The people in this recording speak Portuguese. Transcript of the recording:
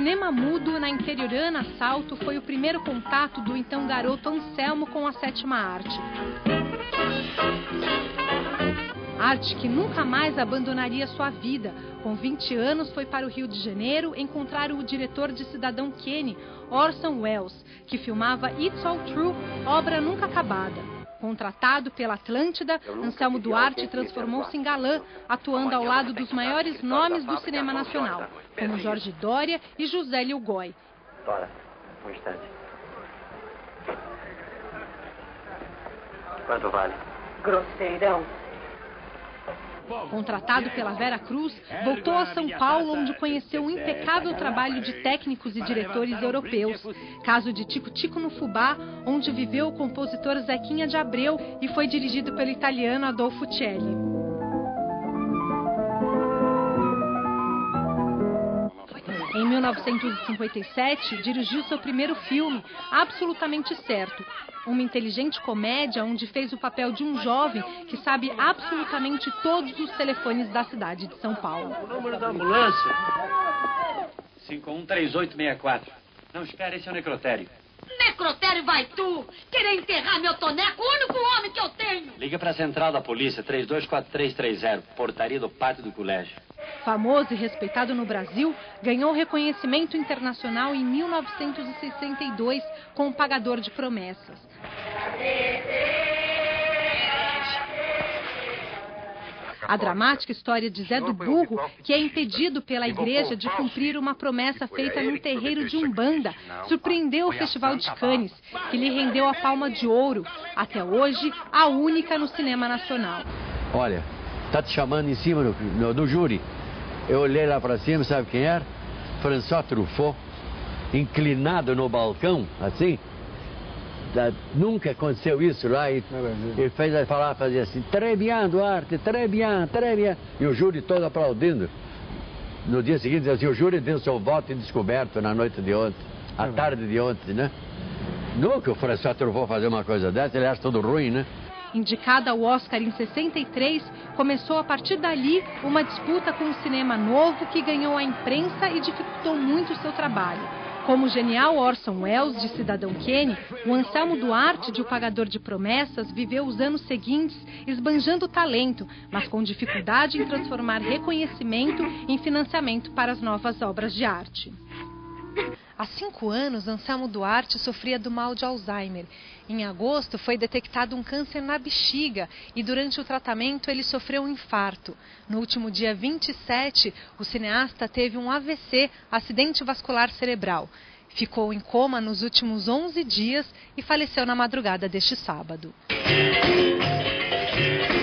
cinema mudo na interiorana Salto foi o primeiro contato do então garoto Anselmo com a sétima arte. Arte que nunca mais abandonaria sua vida. Com 20 anos, foi para o Rio de Janeiro encontrar o diretor de Cidadão Kane, Orson Welles, que filmava It's All True, obra nunca acabada. Contratado pela Atlântida, Anselmo Duarte transformou-se em galã, atuando ao lado dos maiores nomes do cinema nacional, como Jorge Doria e José Lilgoy. Bora, um instante. Quanto vale? Grosseirão. Contratado pela Vera Cruz, voltou a São Paulo, onde conheceu o impecável trabalho de técnicos e diretores europeus. Caso de Tico Tico no Fubá, onde viveu o compositor Zequinha de Abreu e foi dirigido pelo italiano Adolfo Celli. Em 1957, dirigiu seu primeiro filme, Absolutamente Certo, uma inteligente comédia onde fez o papel de um jovem que sabe absolutamente todos os telefones da cidade de São Paulo. O número da ambulância? 513864. Não, espera, esse é o necrotério. Necrotério vai tu! Querer enterrar meu toneco, o único homem que eu tenho! Liga para a central da polícia, 324330, portaria do pátio do colégio. Famoso e respeitado no Brasil, ganhou reconhecimento internacional em 1962 com O Pagador de Promessas. A dramática história de Zé do Burro, que é impedido pela igreja de cumprir uma promessa feita num terreiro de Umbanda, surpreendeu o Festival de Cannes, que lhe rendeu a Palma de Ouro, até hoje a única no cinema nacional. Olha, tá te chamando em cima do júri. Eu olhei lá para cima, sabe quem era? François Truffaut, inclinado no balcão, assim. Nunca aconteceu isso lá. E fez fazer assim, très bien, Duarte, très bien, très bien. E o júri todo aplaudindo. No dia seguinte, dizia assim, o júri deu seu voto descoberto na noite de ontem, à tarde de ontem, né? Nunca o François Truffaut fazer uma coisa dessa, ele acha tudo ruim, né? Indicada ao Oscar em 63, começou a partir dali uma disputa com o cinema novo que ganhou a imprensa e dificultou muito o seu trabalho. Como o genial Orson Welles, de Cidadão Kane, o Anselmo Duarte, de O Pagador de Promessas, viveu os anos seguintes esbanjando talento, mas com dificuldade em transformar reconhecimento em financiamento para as novas obras de arte. Há 5 anos, Anselmo Duarte sofria do mal de Alzheimer. Em agosto, foi detectado um câncer na bexiga e durante o tratamento ele sofreu um infarto. No último dia 27, o cineasta teve um AVC, acidente vascular cerebral. Ficou em coma nos últimos 11 dias e faleceu na madrugada deste sábado.